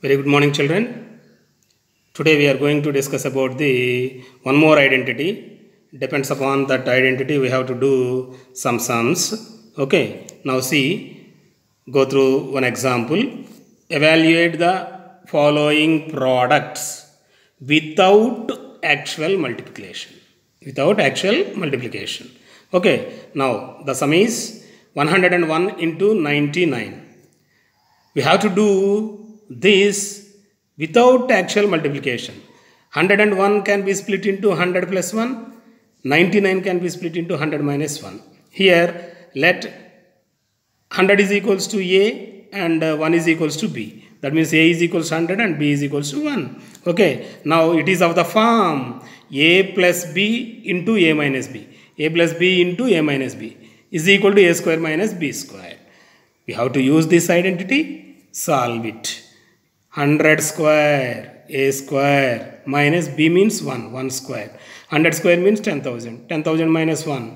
Very good morning, children. Today we are going to discuss about the one more identity. Depends upon that identity we have to do some sums. Okay. Now see, go through one example. Evaluate the following products without actual multiplication. Without actual multiplication. Okay. Now the sum is 101 into 99. We have to do this without actual multiplication. 101 can be split into 100 plus 1. 99 can be split into 100 minus 1. Here, let 100 is equals to A and 1 is equals to B. That means A is equals to 100 and B is equals to 1. Okay. Now, it is of the form A plus B into A minus B. A plus B into A minus B is equal to A square minus B square. We have to use this identity, solve it. 100 square, A square minus B means 1, 1 square. 100 square means 10,000. 10,000 minus 1,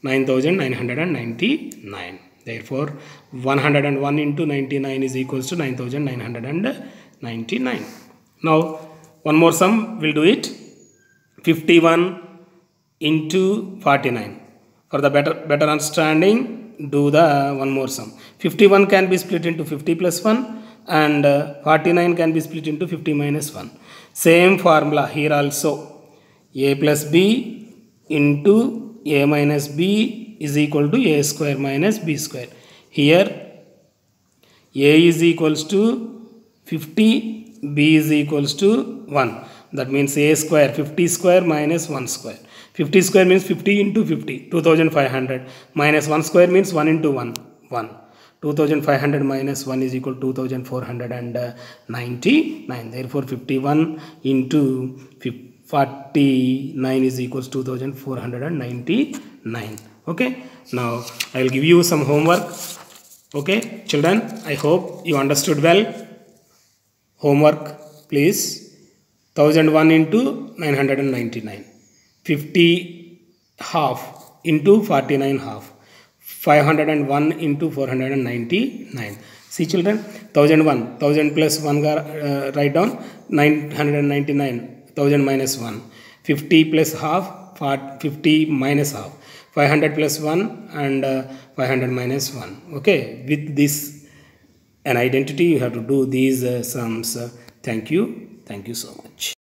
9,999. Therefore, 101 into 99 is equals to 9,999. Now, one more sum, we'll do it. 51 into 49. For the better understanding, do the one more sum. 51 can be split into 50 plus 1 and 49 can be split into 50 minus 1. Same formula here also. A plus B into A minus B is equal to A square minus B square. Here A is equals to 50, B is equals to 1. That means A square, 50 square minus 1 square. 50 square means 50 into 50, 2500. Minus 1 square means 1 into 1, 1. 2500 minus 1 is equal to 2499. Therefore, 51 into 49 is equals to 2499. Okay. Now, I will give you some homework. Okay, children, I hope you understood well. Homework, please. 1001 into 999. 50 half into 49 half. 501 into 499. See children, 1001, 1000 plus 1 write down, 999, 1000 minus 1. 50 plus half, 50 minus half. 500 plus 1 and 500 minus 1. Okay, with this an identity you have to do these sums. Thank you so much.